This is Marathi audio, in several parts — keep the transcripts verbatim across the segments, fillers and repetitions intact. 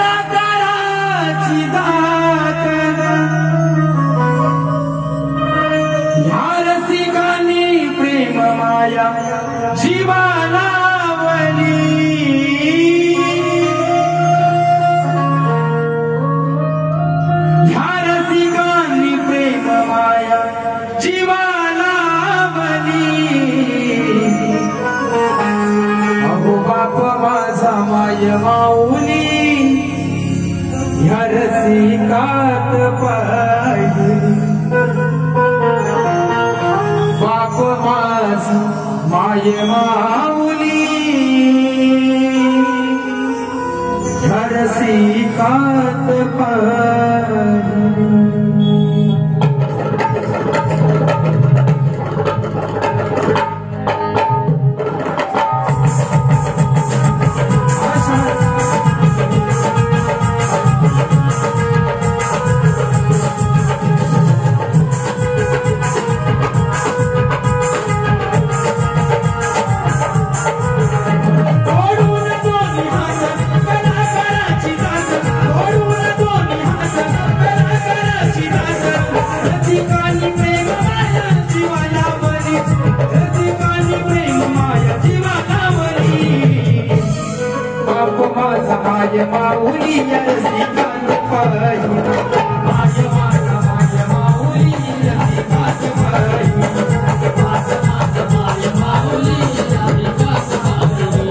कराची जात ह्या रसिकांनी प्रेम माया जीवालावली ह्या रसिकांनी प्रेम माया जीवालावली अहो बाप माझा माय माऊली ह्या रसिकात पाहिली बाप माझा माय माऊली ह्या रसिकात पाहिली माय माऊली या रसिकात पाहिली माय माझा माय माऊली या रसिकात पाहिली माझा माझा माय माऊली या रसिकात पाहिली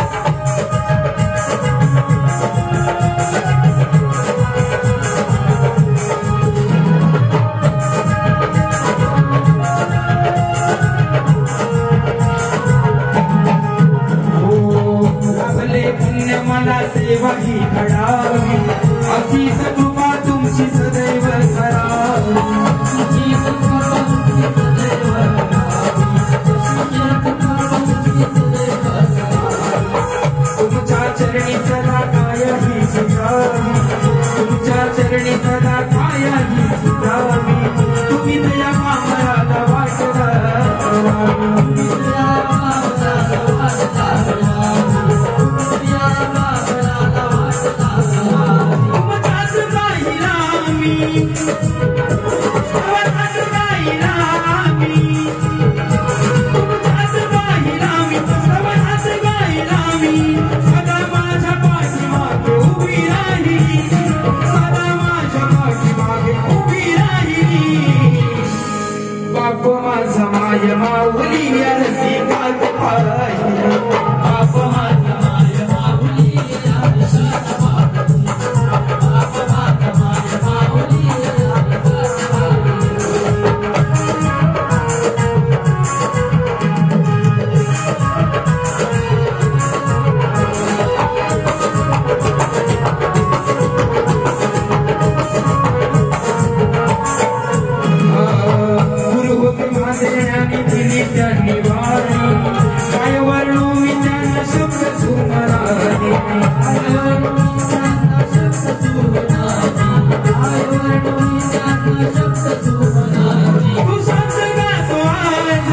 मला सेवा ही घडावी अशी सद्कृपा तुमची सदैव करावी तुमच्या चरणी सदा काय ही सुधावी तुमच्या चरणी सदा काय ही सुधावी तुम्ही दया मामराला वाटता माय माऊली या रसिकात पाहिली बाप माझा माय माऊली या रसिकात पाहिली बाप माझा माय माऊली या त्यांनी वारी काय वर्णू मी त्यांना शब्द सुमरानी तू संत गातो आज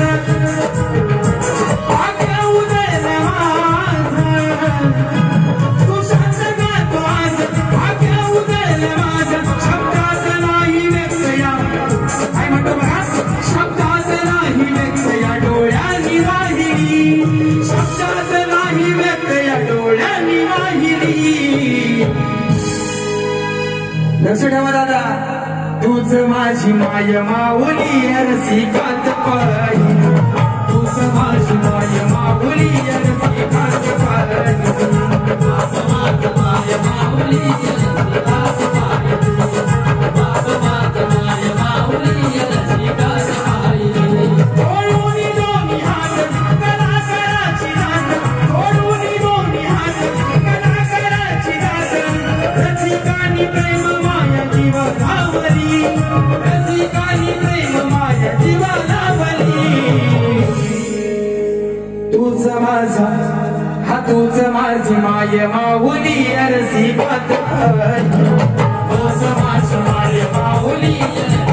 भाग्य उदय माझा तू संत गातो आज भाग्य उदय माझा शब्दात नाही व्यक्तया काय म्हणतो बघा शब्दात नाही व्यक्तया डोळ्यांनी वाहिली शब्दात नाही व्यक्तया डोळ्यांनी वाहिली लक्ष ठेवा दादा तूच माझी माय माऊली रसिकात पाहिली तूच माझी माय माऊली रसिकात पाहिली बाप माझा माय माऊली रसिकात पाहिली बाप माझा माय माऊली रसिकात पाहिली ओळूनी दोन्ही हात कला कराची दात ओळूनी दोन्ही हात कला कराची दात रसिकानी प्रेम माया जीवा लावली रसिकानी प्रेम माया जीवा लावली तूच माझा हा तूच माझी माय माऊली रसिकात पाहिली तूच माझी माय माऊली